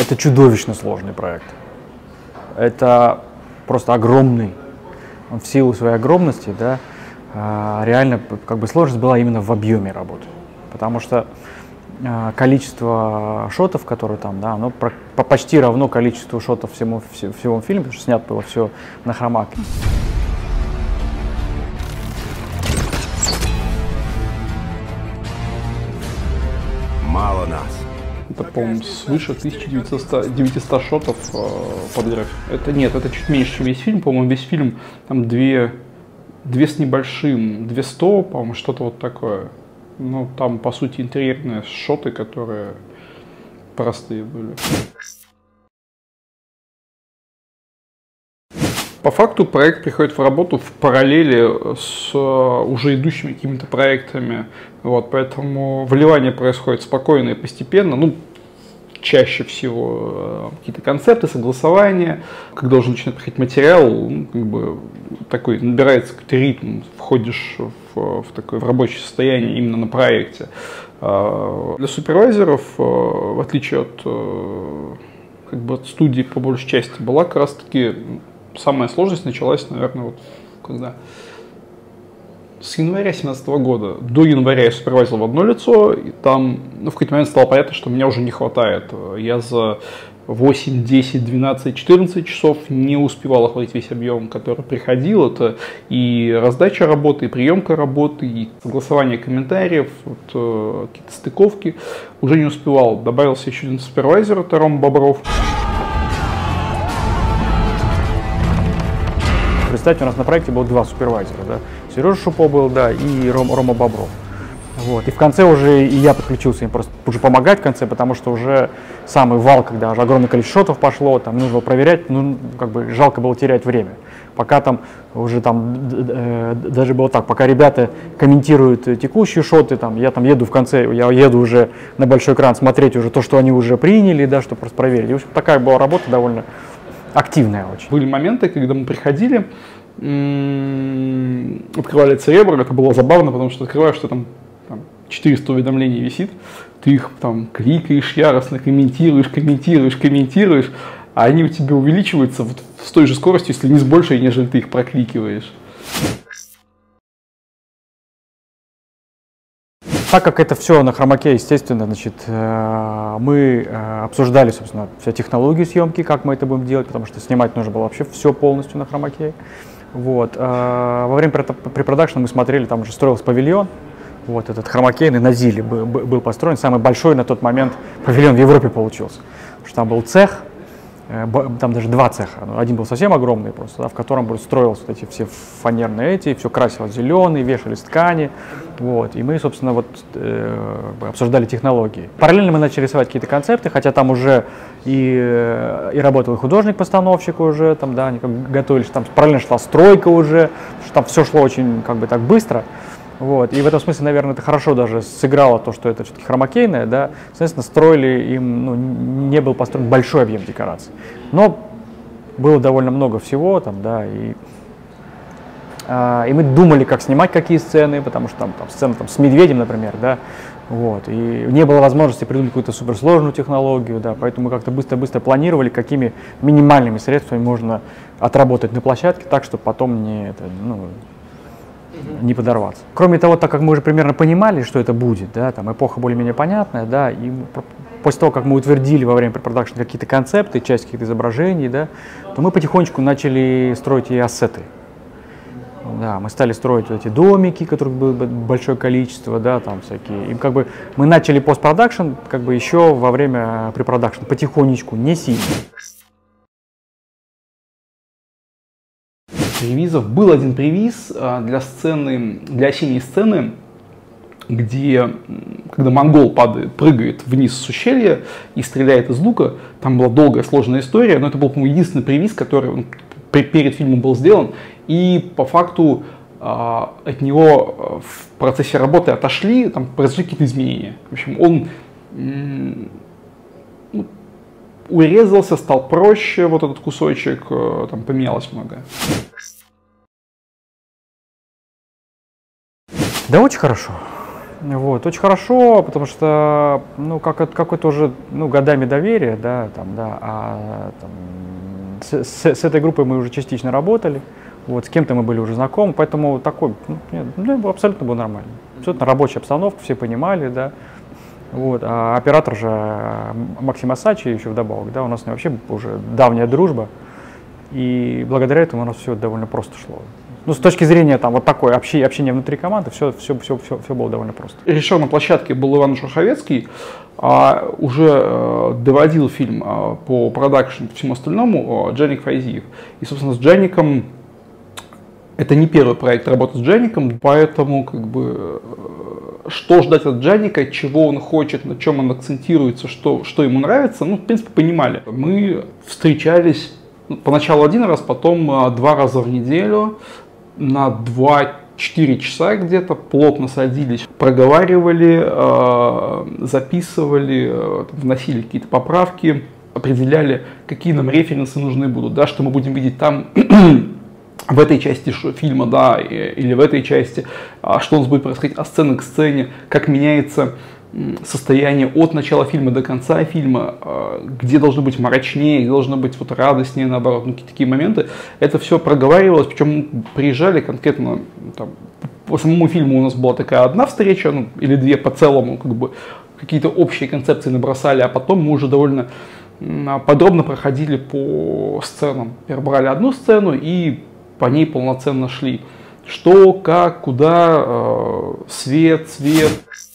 Это чудовищно сложный проект. Это просто огромный. Он в силу своей огромности, да, реально как бы сложность была именно в объеме работы. Потому что количество шотов, которые там, да, оно почти равно количеству шотов всего фильма, потому что снято было все на хромаке. Мало нас. Это, по-моему, свыше 1900 шотов подряд. Это нет, это чуть меньше, чем весь фильм. По-моему, весь фильм там две с небольшим, 200, по-моему, что-то вот такое. Ну, там, по сути, интерьерные шоты, которые простые были. По факту проект приходит в работу в параллели с уже идущими какими-то проектами. Вот, поэтому вливание происходит спокойно и постепенно. Ну, чаще всего какие-то концепты, согласования. Когда уже начинает приходить материал, ну, как бы такой набирается какой-то ритм, входишь в такое в рабочее состояние именно на проекте. Для супервайзеров, в отличие от, как бы от студии по большей части, была как раз таки самая сложность началась, наверное, вот когда с января 2017 года. До января я супервайзил в одно лицо, и там, ну, в какой-то момент стало понятно, что меня уже не хватает. Я за 8, 10, 12, 14 часов не успевал охватить весь объем, который приходил. Это и раздача работы, и приемка работы, и согласование комментариев, вот, какие-то стыковки. Уже не успевал. Добавился еще один супервайзер, это Рома Бобров. Представьте, у нас на проекте было 2 супервайзера, да? Сережа Шупо был, да, и Рома Бобров. Вот. И в конце уже и я подключился им просто уже помогать в конце, потому что уже самый вал, когда уже огромное количество шотов пошло, там нужно было проверять, ну, как бы жалко было терять время. Пока там уже там, даже было так, пока ребята комментируют текущие шоты, там, я там еду в конце, я еду уже на большой экран смотреть уже то, что они уже приняли, да, чтобы просто проверить. И, в общем, такая была работа довольно активная очень. Были моменты, когда мы приходили, открывали Cerebro, это было забавно, потому что открываешь, что там 400 уведомлений висит, ты их там кликаешь яростно, комментируешь, а они у тебя увеличиваются вот с той же скоростью, если не с большей, нежели ты их прокликиваешь. Так как это все на хромаке, естественно, значит, мы обсуждали, собственно, всю технологию съемки, как мы это будем делать, потому что снимать нужно было вообще все полностью на хромаке. Вот. Во время препродакшена мы смотрели, там уже строился павильон. Вот этот хромакейный на Зиле был построен, самый большой на тот момент павильон в Европе получился. Потому что там был цех, там даже 2 цеха. Один был совсем огромный просто, да, в котором строились вот эти все фанерные все красилось зеленые, вешались ткани. Вот. И мы, собственно, вот, обсуждали технологии. Параллельно мы начали рисовать какие-то концепты, хотя там уже и работал и художник-постановщик уже, там, да, они как готовились, там параллельно шла стройка уже, там все шло очень как бы так быстро. Вот. И в этом смысле, наверное, это хорошо даже сыграло то, что это все-таки хромакейное, да. Соответственно, строили им, ну, не был построен большой объем декораций. Но было довольно много всего там, да, и мы думали, как снимать какие сцены, потому что там сцена там, с медведем, например, да, вот, и не было возможности придумать какую-то суперсложную технологию, да, поэтому мы как-то быстро-быстро планировали, какими минимальными средствами можно отработать на площадке так, чтобы потом не подорваться. Кроме того, так как мы уже примерно понимали, что это будет, да, там эпоха более-менее понятная, да, и после того, как мы утвердили во время препродакшена какие-то концепты, часть каких-то изображений, да, то мы потихонечку начали строить и ассеты. Да, мы стали строить эти домики, которых было большое количество, да, там всякие. И как бы мы начали постпродакшн как бы еще во время препродакшена потихонечку, не сильно. Ревизов. Был один превиз для сцены, для осенней сцены, где, когда монгол прыгает вниз с ущелья и стреляет из лука. Там была долгая, сложная история, но это был, по-моему, единственный превиз, который перед фильмом был сделан. И по факту от него в процессе работы отошли, там произошли какие-то изменения. В общем, он урезался, стал проще, вот этот кусочек, там поменялось многое. Да, очень хорошо. Вот, очень хорошо, потому что, ну, какое-то уже, ну, годами доверия, да, там, да, с этой группой мы уже частично работали, вот, с кем-то мы были уже знакомы, поэтому такой, абсолютно было нормально. Абсолютно рабочая обстановка, все понимали, да, вот, а оператор же Максим Асачи еще вдобавок, да, у нас с ним вообще уже давняя дружба, и благодаря этому у нас все довольно просто шло. Ну, с точки зрения там вот такой общения внутри команды, все было довольно просто. Режиссер на площадке был Иван Шуховецкий, уже доводил фильм по продакшн, по всему остальному Джаник Файзиев. И, собственно, с Джаником, это не первый проект работы с Джаником, поэтому, как бы, что ждать от Джаника, чего он хочет, на чем он акцентируется, что ему нравится, ну, в принципе, понимали. Мы встречались поначалу один раз, потом 2 раза в неделю, на 2-4 часа где-то, плотно садились, проговаривали, записывали, вносили какие-то поправки, определяли, какие нам референсы нужны будут, да, что мы будем видеть там в этой части фильма, да, или в этой части, что у нас будет происходить от сцены к сцене, как меняется состояние от начала фильма до конца фильма, где должно быть мрачнее, где должно быть вот радостнее, наоборот, ну, какие-то такие моменты. Это все проговаривалось, причем мы приезжали конкретно, там, по самому фильму у нас была такая одна встреча, ну, или 2 по целому, как бы, какие-то общие концепции набросали, а потом мы уже довольно подробно проходили по сценам. Брали одну сцену и по ней полноценно шли. Что, как, куда, свет, цвет.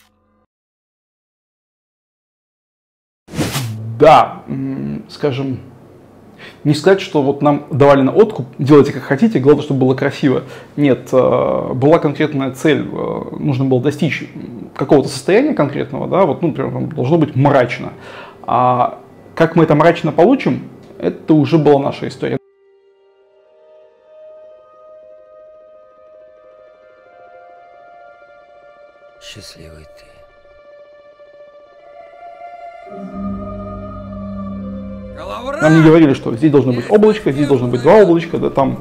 Да, скажем, не сказать, что вот нам давали на откуп, делайте как хотите, главное, чтобы было красиво. Нет, была конкретная цель, нужно было достичь какого-то состояния конкретного, да, вот, ну, например, должно быть мрачно. А как мы это мрачно получим, это уже была наша история. Счастливый ты. Нам не говорили, что здесь должно быть облачко, здесь должно быть 2 облачка, да, там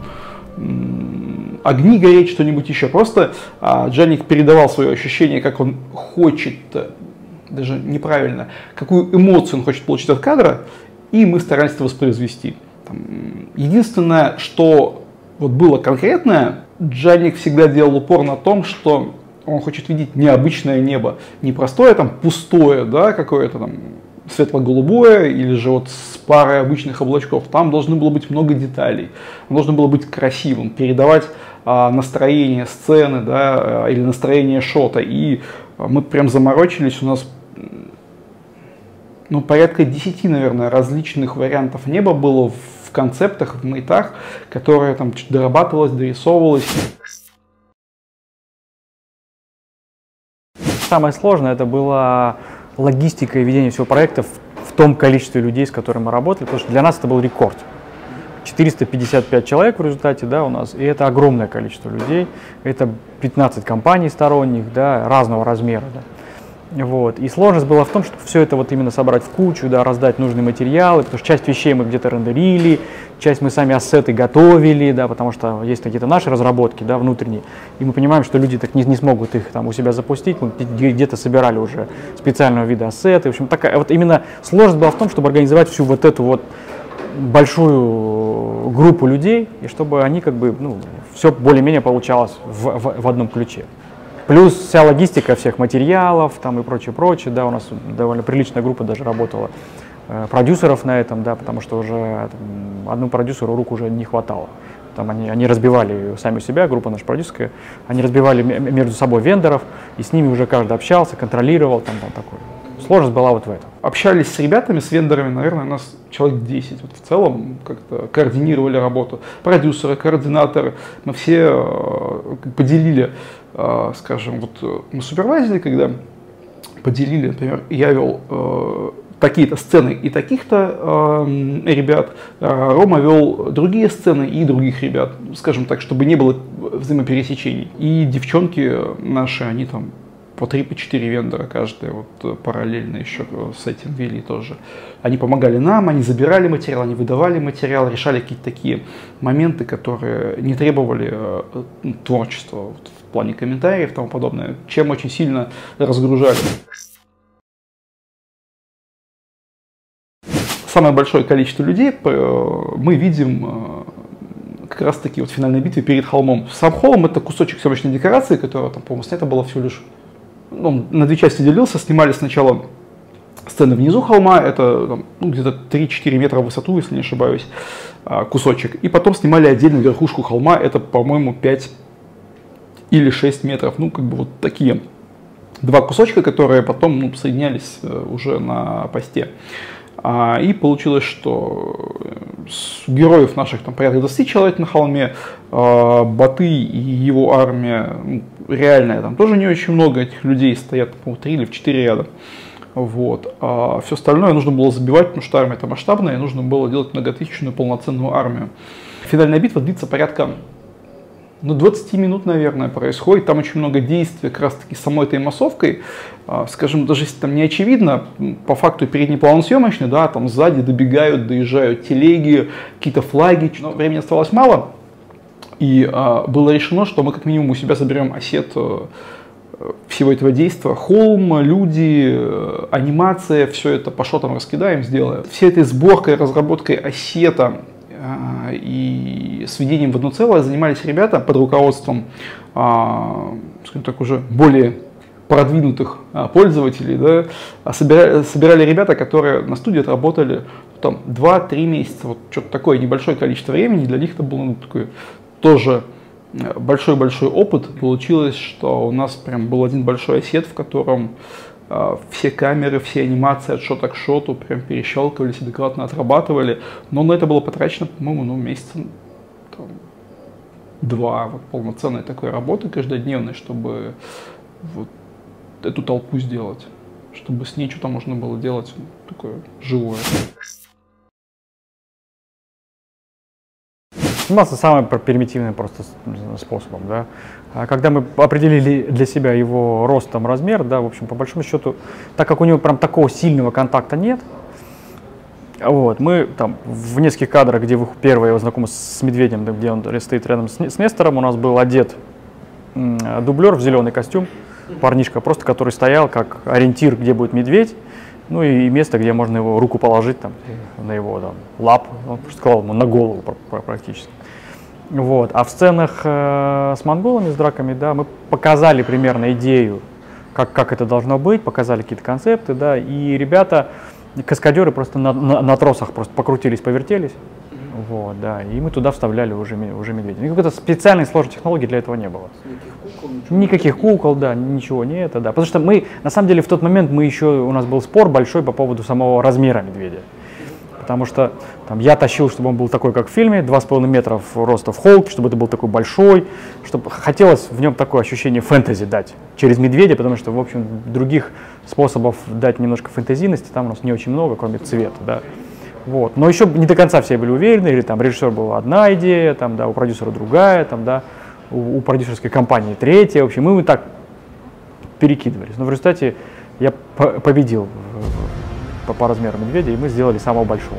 огни гореть, что-нибудь еще. Просто Джаник передавал свое ощущение, как он хочет, даже неправильно, какую эмоцию он хочет получить от кадра, и мы старались это воспроизвести. Единственное, что вот было конкретное, Джаник всегда делал упор на том, что он хочет видеть необычное небо, не простое, там, пустое, да, какое-то там светло-голубое, или же вот с парой обычных облачков. Там должно было быть много деталей, должно было быть красивым, передавать настроение сцены, да, или настроение шота. И мы прям заморочились, у нас, ну, порядка 10, наверное, различных вариантов неба было в концептах, в мейтах, которые там дорабатывалось, дорисовывалось. Самое сложное это была логистика и ведение всего проекта в том количестве людей, с которыми мы работали, потому что для нас это был рекорд. 455 человек в результате, да, у нас, и это огромное количество людей, это 15 компаний сторонних, да, разного размера, да. Вот. И сложность была в том, чтобы все это вот именно собрать в кучу, да, раздать нужные материалы, потому что часть вещей мы где-то рендерили, часть мы сами ассеты готовили, да, потому что есть какие-то наши разработки, да, внутренние, и мы понимаем, что люди так не смогут их там у себя запустить, мы где-то собирали уже специального вида ассеты, в общем, такая вот именно сложность была в том, чтобы организовать всю вот эту вот большую группу людей, и чтобы они как бы, ну, все более-менее получалось в одном ключе. Плюс вся логистика всех материалов там и прочее, да, у нас довольно приличная группа даже работала, продюсеров на этом, да, потому что уже там, одному продюсеру рук уже не хватало. Там они разбивали сами себя, группа наша продюсерская, они разбивали между собой вендоров, и с ними уже каждый общался, контролировал, там такой. Сложность была вот в этом. Общались с ребятами, с вендорами, наверное, у нас человек 10. Вот в целом как-то координировали работу. Продюсеры, координаторы. Мы все поделили, скажем, вот мы супервайзили, когда поделили, например, я вел такие-то сцены и таких-то ребят, Рома вел другие сцены и других ребят, скажем так, чтобы не было взаимопересечений. И девчонки наши, они там по 3-4 вендора каждый, вот параллельно еще с этим вели тоже. Они помогали нам, они забирали материал, они выдавали материал, решали какие-то такие моменты, которые не требовали творчества вот, в плане комментариев и тому подобное, чем очень сильно разгружали. Самое большое количество людей мы видим как раз таки вот в финальной битве перед холмом. Сам холм — это кусочек съемочной декорации, которая там, по-моему, снята была всего лишь, ну, на две части делился. Снимали сначала сцены внизу холма, это там, ну, где-то 3-4 метра в высоту, если не ошибаюсь, кусочек. И потом снимали отдельно верхушку холма, это, по-моему, 5 или 6 метров. Ну, как бы вот такие два кусочка, которые потом, ну, соединялись уже на посте. И получилось, что героев наших там порядка 20 человек на холме, Баты и его армия, ну, реальная, там тоже не очень много этих людей, стоят, по-моему, 3 или 4 ряда. Вот. А все остальное нужно было забивать, потому что армия-то масштабная, и нужно было делать многотысячную полноценную армию. Финальная битва длится порядка 20 минут, наверное, происходит. Там очень много действий как раз-таки с самой этой массовкой. Скажем, даже если там не очевидно, по факту передний план съемочный, да, там сзади добегают, доезжают телеги, какие-то флаги. Но времени оставалось мало, и было решено, что мы как минимум у себя заберем ассет всего этого действия. Холм, люди, анимация, все это по шотам раскидаем, сделаем. Всей этой сборкой, разработкой ассета и сведением в одно целое занимались ребята под руководством, скажем так, уже более продвинутых пользователей. Да, собирали ребята, которые на студии отработали там 2-3 месяца, вот что-то такое небольшое количество времени. Для них это был, ну, такой тоже большой-большой опыт. Получилось, что у нас прям был один большой ассет, в котором все камеры, все анимации от шота к шоту прям перещелкивались, адекватно отрабатывали. Но на это было потрачено, по-моему, ну, месяца там, 2 вот, полноценной такой работы каждодневной, чтобы вот эту толпу сделать, чтобы с ней что-то можно было делать такое живое. Снимался самым примитивным просто способом, да. Когда мы определили для себя его рост, там, размер, да, в общем, по большому счету, так как у него прям такого сильного контакта нет, вот, мы там в нескольких кадрах, где первый я его знаком с медведем, где он стоит рядом с Нестором, у нас был одет дублер в зеленый костюм, парнишка просто, который стоял как ориентир, где будет медведь, ну и место, где можно его руку положить там, на его там, лап, он просто клал ему на голову практически. Вот. А в сценах с монголами, с драками, да, мы показали примерно идею, как это должно быть, показали какие-то концепты, да, и ребята, каскадеры просто на тросах просто покрутились, повертелись, вот, да, и мы туда вставляли уже медведя. Никакой специальной сложной технологии для этого не было. Никаких кукол, да, ничего не это, да. Потому что мы, на самом деле, в тот момент у нас был спор большой по поводу самого размера медведя. Потому что там, я тащил, чтобы он был такой, как в фильме, 2,5 метра роста в холке, чтобы это был такой большой, чтобы хотелось в нем такое ощущение фэнтези дать через медведя, потому что, в общем, других способов дать немножко фэнтезийности там у нас не очень много, кроме цвета, да. Вот. Но еще не до конца все были уверены, или там режиссер была одна идея, там, да, у продюсера другая, там, да, у продюсерской компании третья, в общем, мы так перекидывались. Но в результате я победил по размеру медведя, и мы сделали самого большого.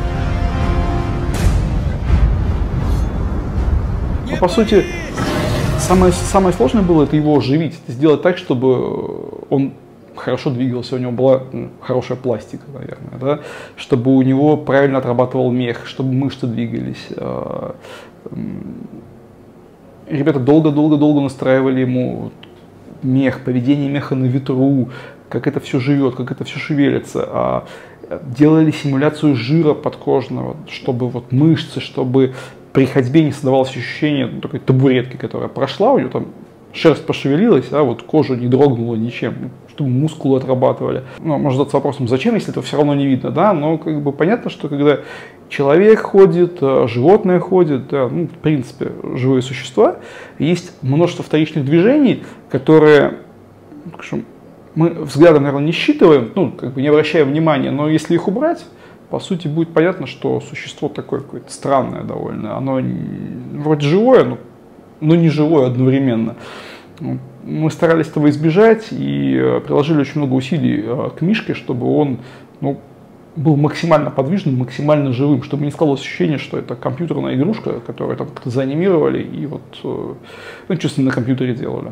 Ну, по сути, самое сложное было это его оживить, это сделать так, чтобы он хорошо двигался, у него была хорошая пластика, наверное, да? Чтобы у него правильно отрабатывал мех, чтобы мышцы двигались. Ребята долго-долго настраивали ему мех, поведение меха на ветру, как это все живет, как это все шевелится. Делали симуляцию жира подкожного, чтобы вот мышцы, чтобы при ходьбе не создавалось ощущение такой табуретки, которая прошла, у нее там шерсть пошевелилась, а вот кожа не дрогнула ничем, чтобы мускулы отрабатывали. Ну, можно задаться вопросом, зачем, если этого все равно не видно, да, но как бы понятно, что когда человек ходит, животное ходит, да, ну, в принципе, живые существа, есть множество вторичных движений, которые, скажем, мы взглядом, наверное, не считываем, ну, как бы не обращаем внимания, но если их убрать, по сути, будет понятно, что существо такое какое-то странное довольно. Оно вроде живое, но не живое одновременно. мы старались этого избежать и приложили очень много усилий к Мишке, чтобы он был максимально подвижным, максимально живым, чтобы не складывалось ощущение, что это компьютерная игрушка, которую там как-то заанимировали и вот чувственно на компьютере делали.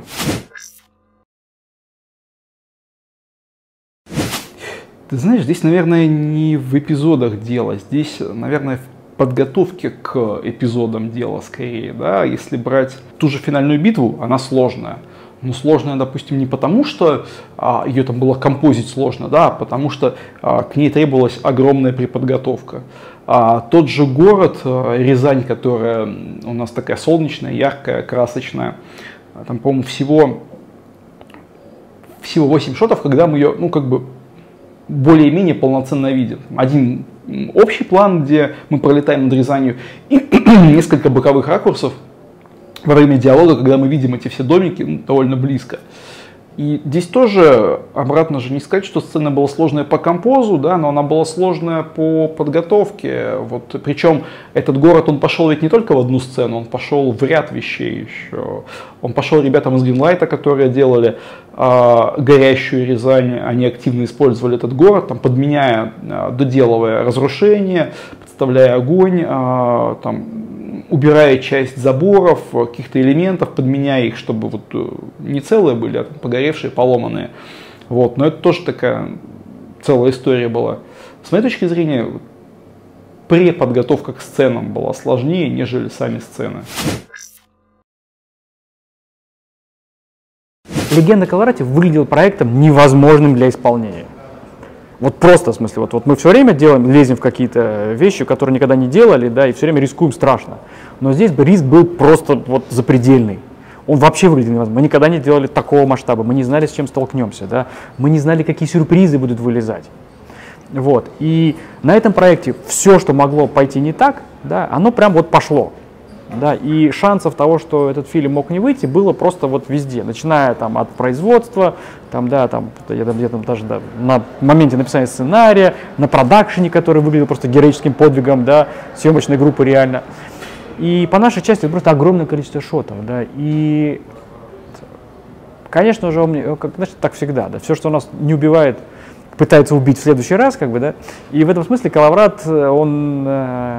Ты знаешь, здесь, наверное, не в эпизодах дело, здесь, наверное, в подготовке к эпизодам дело скорее, да, если брать ту же финальную битву, она сложная. Но сложная, допустим, не потому, что ее там было композить сложно, да, а потому что к ней требовалась огромная преподготовка. Тот же город, Рязань, которая у нас такая солнечная, яркая, красочная, там, по-моему, всего 8 шотов, когда мы ее, более-менее полноценно видим. Один общий план, где мы пролетаем над Рязанью, и несколько боковых ракурсов во время диалога, когда мы видим эти все домики довольно близко. И здесь тоже, обратно же, не сказать, что сцена была сложная по композу, да, но она была сложная по подготовке. Вот, причем этот город, он пошел ведь не только в одну сцену, он пошел в ряд вещей еще. Он пошел ребятам из Greenlight, которые делали горящую Рязань, они активно использовали этот город, там, подменяя, доделывая разрушения, подставляя огонь, там, убирая часть заборов, каких-то элементов, подменяя их, чтобы вот не целые были, а погоревшие, поломанные. Вот. Но это тоже такая целая история была. С моей точки зрения, преподготовка к сценам была сложнее, нежели сами сцены. «Легенда о Коловрате» выглядел проектом невозможным для исполнения. Вот просто, в смысле, вот мы все время лезем в какие-то вещи, которые никогда не делали, да, и все время рискуем страшно. Но здесь риск был просто вот запредельный. Он вообще выглядел невозможно. Мы никогда не делали такого масштаба, мы не знали, с чем столкнемся, да, мы не знали, какие сюрпризы будут вылезать. Вот. И на этом проекте все, что могло пойти не так, да, оно прям вот пошло. Да, и шансов того, что этот фильм мог не выйти, было просто вот везде, начиная там от производства, там, да, там, я там даже да, на моменте написания сценария, на продакшене, который выглядел просто героическим подвигом, да, съемочной группы реально. И по нашей части это просто огромное количество шотов, да, и, конечно же, значит, так всегда, да, все, что нас не убивает, пытается убить в следующий раз, как бы, да, и в этом смысле Коловрат, он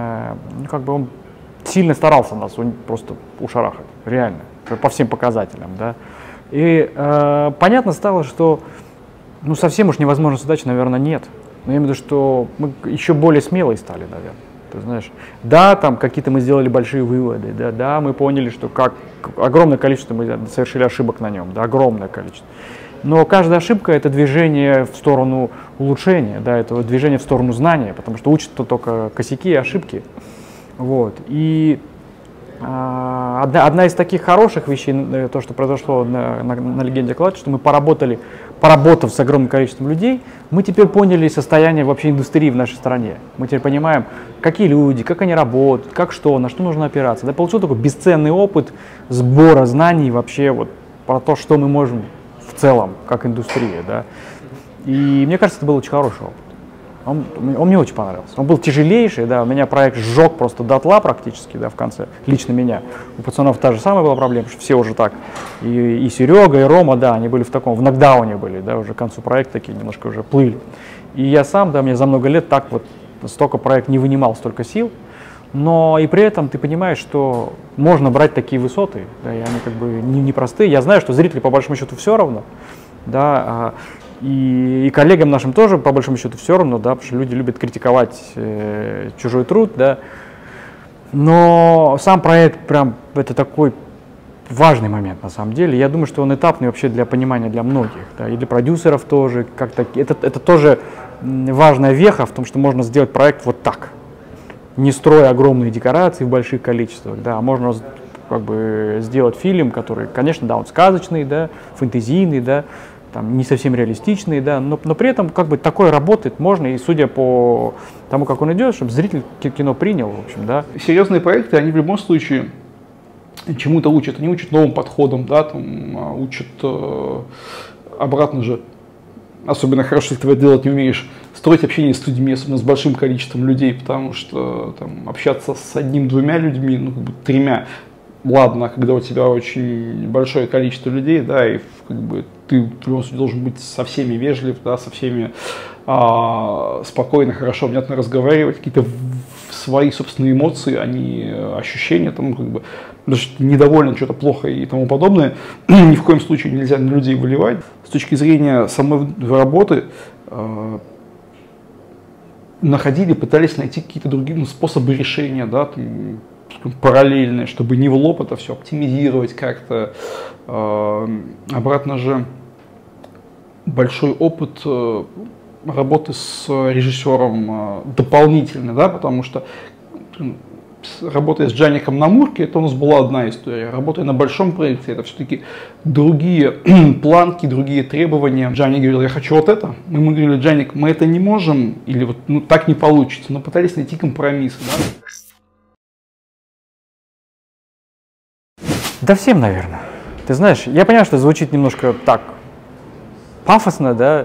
сильно старался нас просто ушарахать, реально, по всем показателям, да. И понятно стало, что совсем уж невозможной задачи, наверное, нет. Но я имею в виду, что мы еще более смелые стали, наверное. Ты знаешь, да, там какие-то мы сделали большие выводы, да, мы поняли, что огромное количество мы совершили ошибок на нем, да, огромное количество. Но каждая ошибка — это движение в сторону улучшения, да, это движение в сторону знания, потому что учат-то только косяки и ошибки. Вот. И одна из таких хороших вещей, то, что произошло на «Легенде о Коловрате», что мы поработав с огромным количеством людей, мы теперь поняли состояние вообще индустрии в нашей стране. Мы теперь понимаем, какие люди, как они работают, как что, на что нужно опираться. Да, получил такой бесценный опыт сбора знаний вообще вот про то, что мы можем в целом, как индустрия. Да. И мне кажется, это был очень хороший опыт. Он мне очень понравился. Он был тяжелейший, да, у меня проект сжег просто дотла практически, да, в конце, лично меня. У пацанов та же самая была проблема, потому что все уже так, и Серега, и Рома, да, они были в нокдауне были, да, уже к концу проекта такие немножко уже плыли. И я сам, да, мне за много лет так вот столько проект не вынимал, столько сил, но и при этом ты понимаешь, что можно брать такие высоты, да, и они как бы непростые. Я знаю, что зрителю по большому счету все равно, да, и коллегам нашим тоже, по большому счету, все равно, да, потому что люди любят критиковать чужой труд, да. Но сам проект прям это такой важный момент на самом деле. Я думаю, что он этапный вообще для понимания для многих, да, и для продюсеров тоже. Это тоже важная веха в том, что можно сделать проект вот так, не строя огромные декорации в больших количествах, да, а можно как бы сделать фильм, который, конечно, да, он сказочный, да, фэнтезийный, да, там, не совсем реалистичный, да, но при этом как бы такое работает можно, и судя по тому, как он идет, чтобы зритель кино принял, в общем, да. Серьезные проекты, они в любом случае чему-то учат, они учат новым подходам, да, там, учат обратно же, особенно хорошо, если ты это делать не умеешь, строить общение с людьми, особенно с большим количеством людей, потому что там, общаться с одним-двумя людьми, ну, как бы тремя, ладно, когда у тебя очень большое количество людей, да, и как бы ты в любом случае должен быть со всеми вежлив, да, со всеми спокойно, хорошо, внятно разговаривать, какие-то свои собственные эмоции, а не ощущения, там, как бы, даже недоволен, что-то плохо и тому подобное, ни в коем случае нельзя на людей выливать. С точки зрения самой работы, пытались найти какие-то другие способы решения, да, там, параллельные, чтобы не в лоб это все оптимизировать как-то. Обратно же большой опыт работы с режиссером дополнительный, да, потому что работая с Джаником на Мурке, это у нас была одна история. Работая на большом проекте, это все-таки другие планки, другие требования. Джаник говорил, я хочу вот это. Мы ему говорили, Джаник, мы это не можем, или вот так не получится. Но пытались найти компромиссы. Да? Да всем, наверное. Ты знаешь, я понимаю, что звучит немножко так пафосно, да,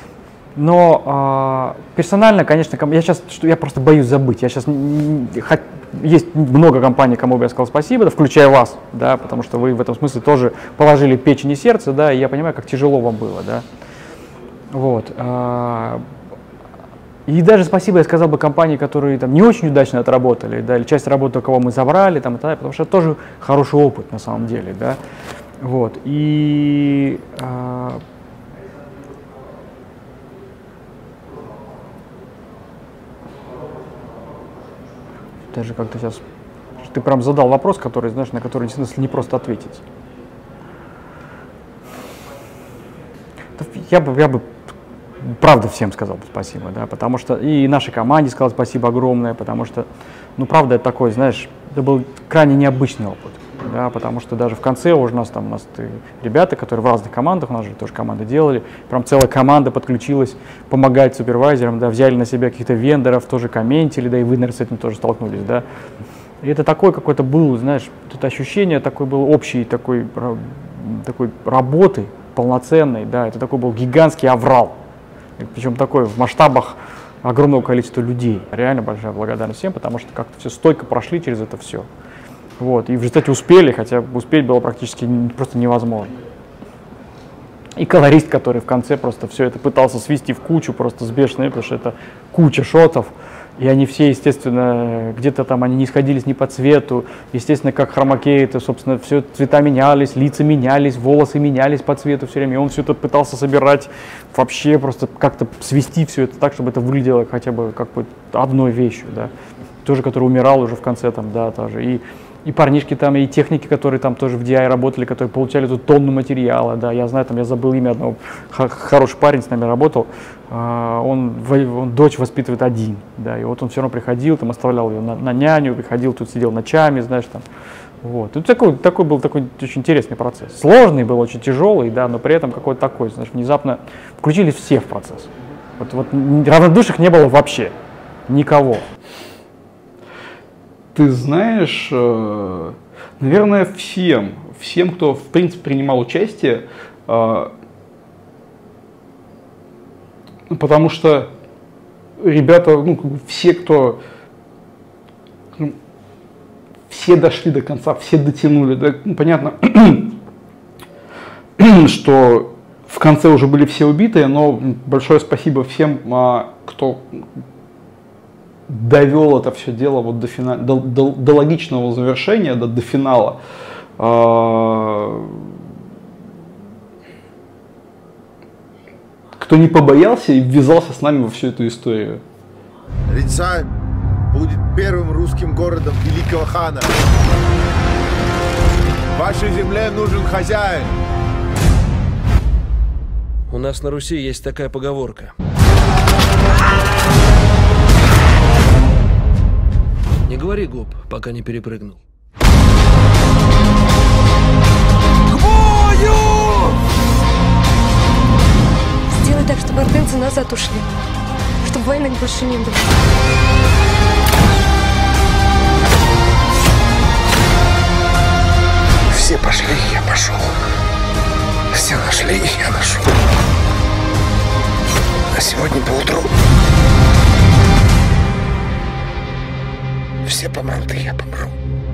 но персонально, конечно, я просто боюсь забыть. Есть много компаний, кому бы я сказал спасибо, да, включая вас, да, потому что вы в этом смысле тоже положили печень и сердце, да, и я понимаю, как тяжело вам было, да. Вот. И даже спасибо я сказал бы компании, которые там не очень удачно отработали, да, или часть работы, кого мы забрали, там, и так далее, потому что это тоже хороший опыт на самом деле, да. Вот. И даже как-то сейчас ты прям задал вопрос, который, знаешь, на который не просто ответить. Я бы правда всем сказал спасибо, да, потому что и нашей команде сказал спасибо огромное, потому что, ну, правда, это такой, знаешь, это был крайне необычный опыт, да, потому что даже в конце у нас ребята, которые в разных командах, у нас же тоже команды делали, прям целая команда подключилась помогать супервайзерам, да, взяли на себя каких-то вендоров, тоже комментили, да, и вы, наверное, с этим тоже столкнулись, да. И это такой какой-то был, знаешь, это ощущение такой был общей такой работы полноценной, да, это такой был гигантский аврал. Причем такой в масштабах огромного количества людей. Реально большая благодарность всем, потому что как-то все стойко прошли через это все. Вот. И в результате успели, хотя успеть было практически просто невозможно. И колорист, который в конце просто все это пытался свести в кучу, просто с бешеной, потому что это куча шотов. И они все, естественно, где-то там они не сходились ни по цвету. Естественно, как хромакей, это, собственно, все цвета менялись, лица менялись, волосы менялись по цвету все время. И он все это пытался собирать, вообще просто как-то свести все это так, чтобы это выглядело хотя бы как бы одной вещью, да. Тоже, который умирал уже в конце там, да, тоже. И парнишки там, и техники, которые там тоже в DI работали, которые получали эту тонну материала, да, я знаю, там, я забыл имя одного, хороший парень с нами работал, он дочь воспитывает один, да, и вот он все равно приходил, там, оставлял ее на няню, приходил, тут сидел ночами, знаешь, там, вот. И такой был такой очень интересный процесс, сложный был, очень тяжелый, да, но при этом какой-то такой, знаешь, внезапно включили все в процесс, вот равнодушных не было вообще, никого. Ты знаешь, наверное, всем, кто, в принципе, принимал участие, потому что ребята, все дошли до конца, все дотянули, да, понятно, что в конце уже были все убитые, но большое спасибо всем, кто довел это все дело вот до логичного завершения, до финала. Кто не побоялся и ввязался с нами во всю эту историю. Рязань будет первым русским городом великого хана. Вашей земле нужен хозяин. У нас на Руси есть такая поговорка. Не говори гоп, пока не перепрыгнул. К бою! Сделай так, чтобы ордынцы назад ушли. Чтобы войны больше не было. Все пошли, я пошел. Все нашли, я нашел. А сегодня поутру все помрут, и я помру.